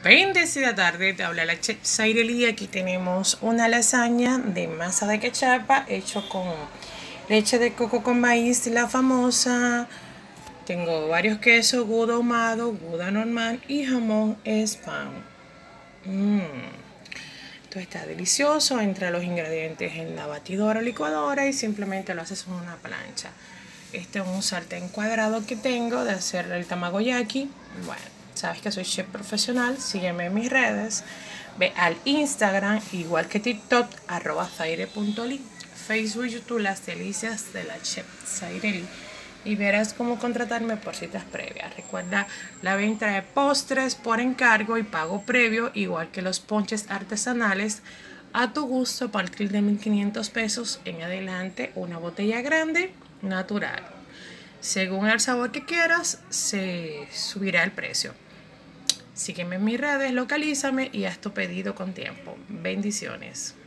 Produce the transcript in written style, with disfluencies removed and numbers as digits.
Bendecida tarde, te habla la chef Zaireli. Aquí tenemos una lasaña de masa de cachapa hecho con leche de coco con maíz, la famosa. Tengo varios quesos, gouda ahumado, gouda normal y jamón spam. Esto está delicioso. Entra los ingredientes en la batidora o licuadora y simplemente lo haces en una plancha. Este es un sartén cuadrado que tengo de hacer el tamagoyaki. Bueno, sabes que soy chef profesional, sígueme en mis redes, ve al Instagram, igual que TikTok, @zaire.li, Facebook, YouTube, Las Delicias de la Chef Zaireli, y verás cómo contratarme por citas previas. Recuerda la venta de postres por encargo y pago previo, igual que los ponches artesanales, a tu gusto a partir de 1.500 pesos en adelante, una botella grande, natural. Según el sabor que quieras, se subirá el precio. Sígueme en mis redes, localízame y haz tu pedido con tiempo. Bendiciones.